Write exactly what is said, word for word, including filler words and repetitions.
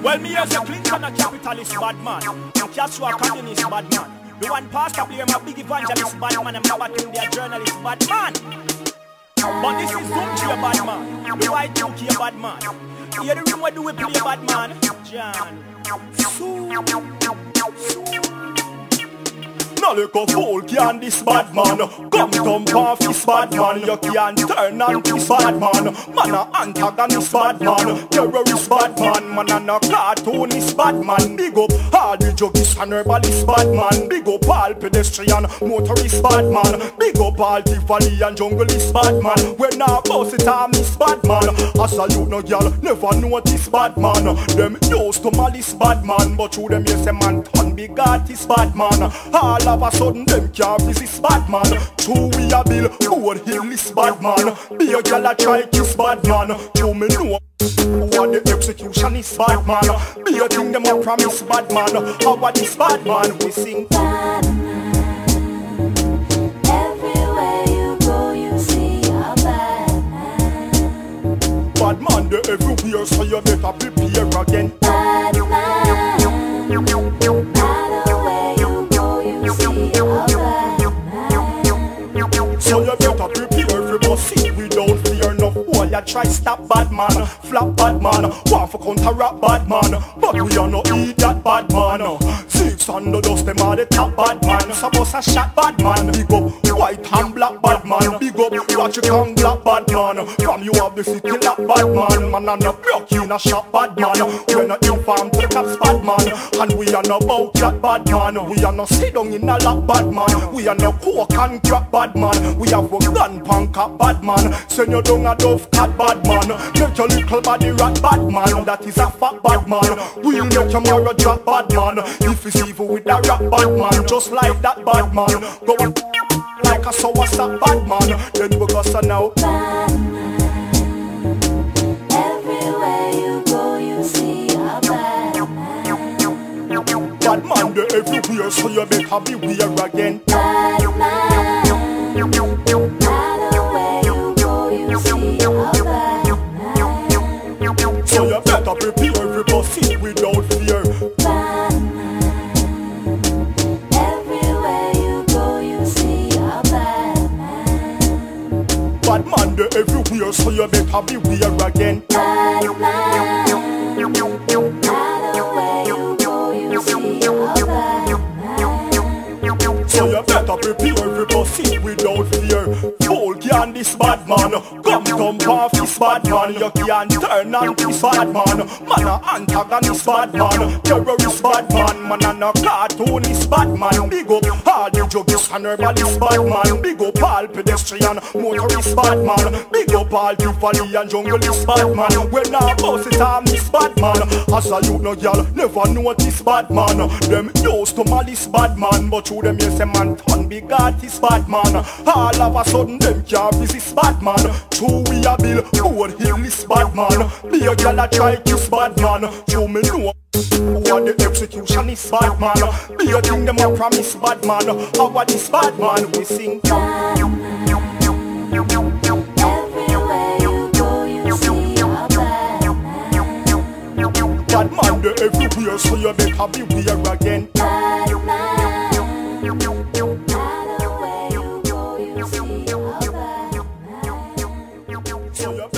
Well, me as a Clinton, a capitalist bad man. Castro, a communist bad man. The one pastor blame a big evangelist bad man, and Baba King, a journalist bad man. But this is Zumjay bad man, the white U K bad man. Hear the room where do we play bad man? John. No look a fool can this bad man. Come thump off this bad man. You can't turn on this bad man. Man a antagonist bad man. Terrorist bad man. Man a no cartoonist bad man. Big up all the juggies and herbalist bad man. Big up all pedestrian motorist bad man. Big up all the valley and jungleist bad man. When now boss it on this bad man. I salute no girl, never notice bad man. Them used to malice bad man, but through them yes a man turn big artist bad man. All of a sudden them can't resist bad man. True we a bill, who hill this bad man. Be a girl a try kiss bad man. True me know who are the executionist bad man. Be a thing them a promise bad man. How are this bad man we sing bad man. Everywhere you go you see a bad man. Bad man they everywhere, so you better prepare again. Bad man. So you better prepare if you see we don't fear no boy. You try stop bad man, flap bad man, want for counteract bad man, but we are no idiot bad man. Six under dust them are the top bad man. Suppose a shot bad man. Big up white and black bad man. Big up watch you come black bad man. From you have the city lock bad man. Man and a broke in a shop bad man. We not informed to the cops bad man. And we are no bout that bad man. We are no sit down in a lock bad man. We are no coke and crack bad man. We have a gun punk up bad man. Send you down a dove cat bad man. Make your little body rat bad man. That is a fat bad man. We'll make your marrow drop bad man. If it's evil with a rap bad man, just like that bad man. Go like a sour sap bad man. Then we go so now bad man. Everywhere you go you see a bad man. Bad man they everywhere, so you better beware again. Bad man. Everywhere you go you see a bad man. So you better prepare if you see without fear. Bad man. Everywhere you go you see a bad man. Bad man they everywhere, so you better beware again. Bad man. Everywhere you go you see a bad man. So you better prepare if you see without fear. Fool can this bad man. Come thump off this bad man. You can't turn on this bad man. Man a antagonist bad man. Terrorist bad man. Man a no cartoonist bad man. Big up all the juggies and herbalist bad man. Big up all pedestrian motorist bad man. Big up all the valley and jungleist bad man. When now boss it on this bad man. I salute no girl, never notice bad man. Them used to malice bad man, but through them yes a man turn big artist bad man. All of a sudden them can't resist bad man. True we a bill, who hill this bad man. Be a girl a try kiss bad man. True me know who are the executionist bad man. Be a thing them a promise bad man. How are this bad man we sing bad man. Everywhere you go you see a bad man. Bad man they everywhere, so you better beware again. Bad man. Everywhere you go you see a bad man. So you